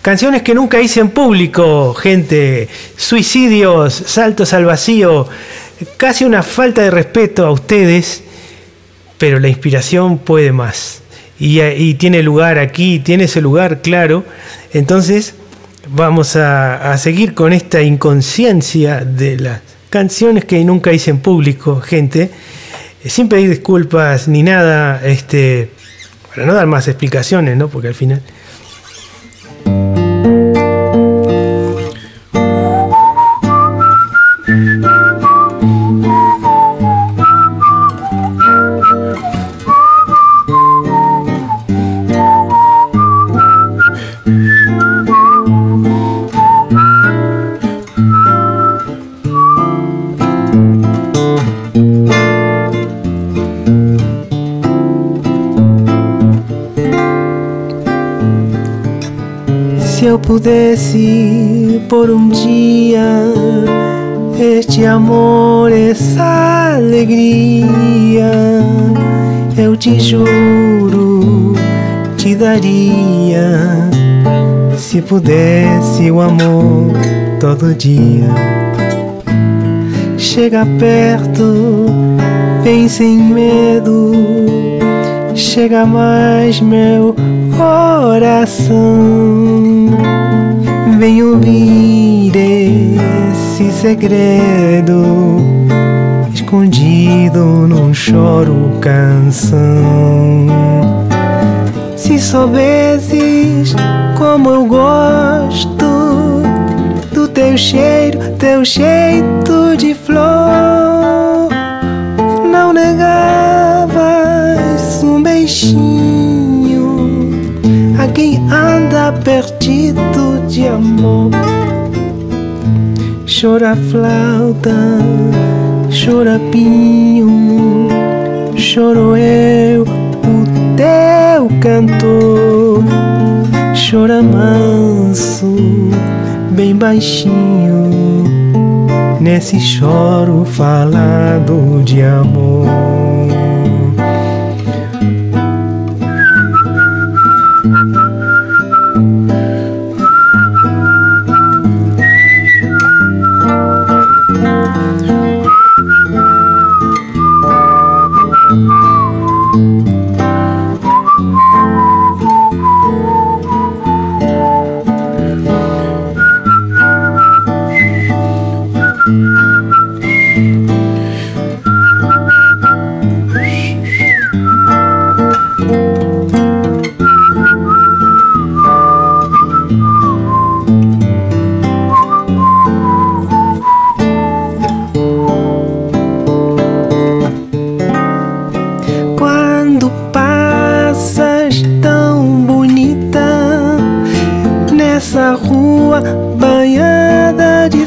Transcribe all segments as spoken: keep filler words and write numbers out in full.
Canciones que nunca hice en público, gente. Suicidios, saltos al vacío. Casi una falta de respeto a ustedes, pero la inspiración puede más. Y, y tiene lugar aquí, tiene ese lugar, claro. Entonces, vamos a, a seguir con esta inconsciencia de las canciones que nunca hice en público, gente. Sin pedir disculpas ni nada, este, para no dar más explicaciones, ¿no? Porque al final... Se eu pudesse por um dia este amor, essa alegria, eu te juro, te daria. Se pudesse o amor todo dia. Chega perto, vem sem medo, chega mais meu coração. Vem ouvir esse segredo escondido num choro canção. Se soubesses como eu gosto do teu cheiro, teu jeito de flor, não negavas um beijinho a quem anda perdido de amor. Chora flauta, chora pinho, choro eu, o teu cantor. Chora manso, bem baixinho, nesse choro falado de amor. Nessa rua banhada de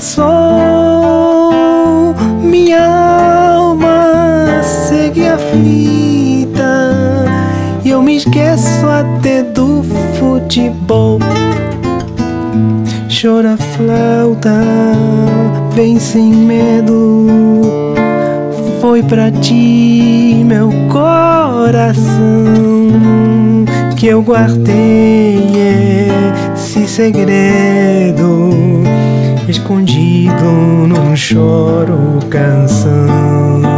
sol, minha alma segue aflita e eu me esqueço até do futebol. Chora flauta, vem sem medo, foi pra ti meu coração que eu guardei esse segredo escondido num choro canção.